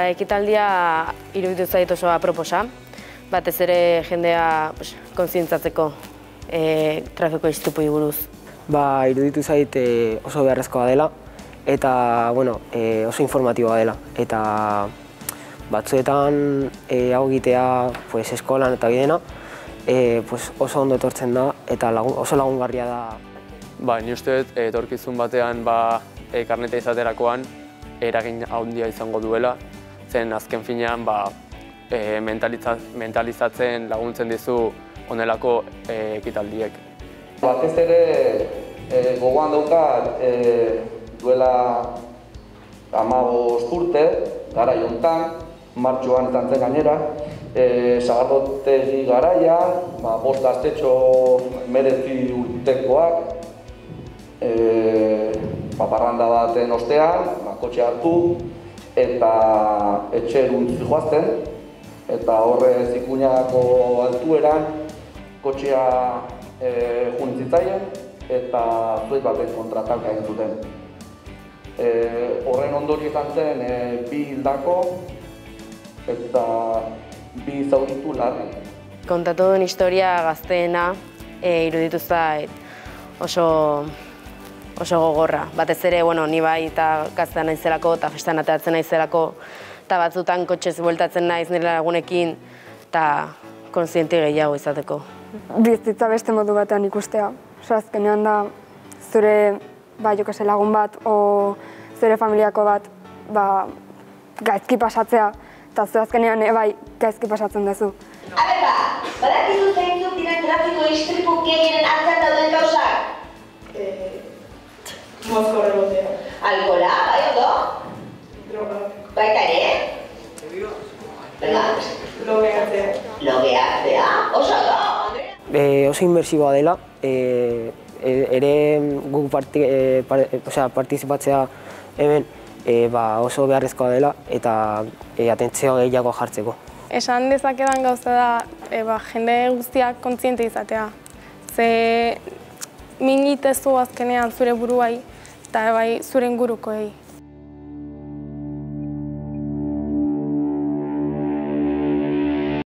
ekitaldia iruditu zait oso aproposa, batez ere jendea kontzientzatzeko trafiko istripuei buruz. Iruditu zait oso beharrezkoa dela eta oso informatiboa dela. Eta batzuetan hau egitea eskolan eta bidena oso ondo etortzen da eta oso lagungarria da. Ni uste dut etorkizun batean karneta izaterakoan eragin handia izango duela, zen azken finean mentalizatzen laguntzen dizu honelako ekitaldiek. Batez ere gogoan daukat duela 15 urte, garai hontan, martxoan izan zen gainera, sagardotegi garaian, 5 gaztetxo 19 urtekoak, parranda baten ostean, kotxe hartu eta etxeruntz joazten, eta horre Zikuñako altueran kotxea juntzitzaien eta zuet baten kontratalka egin zuten. Horren ondorio izan zen 2 hildako eta 2 zauritu larri. Kontatu duen historia gazteena iruditu zait oso gogorra. Batez ere, ni bai eta gaztean naizelako eta festan ateratzen naizelako eta batzutan kotxez bueltatzen naiz nire lagunekin eta kontziente gehiago izateko. Bizitza beste modu batean ikustea. Azkenean da zure lagun bat o zure familiako bat gaizki pasatzea eta zu azkenean gaizki pasatzen duzu. Badakizu zeintzuk diren trafiko istripu gehienen atzean dauden gauzak? Mozko rebotea. Alkohola, bai ondo? Droga. Baita ere? Logeatzea. Logeatzea? Oso ondo, Andrea? Oso inmersiboa dela, ere guk partizipatzea hemen oso beharrezkoa dela eta atentzio gehiago jartzeko. Esan dezakedan gauza da jende guztiak kontziente izatea. Ze min egitezu azkenean zure buruai eta zure ingurukoei.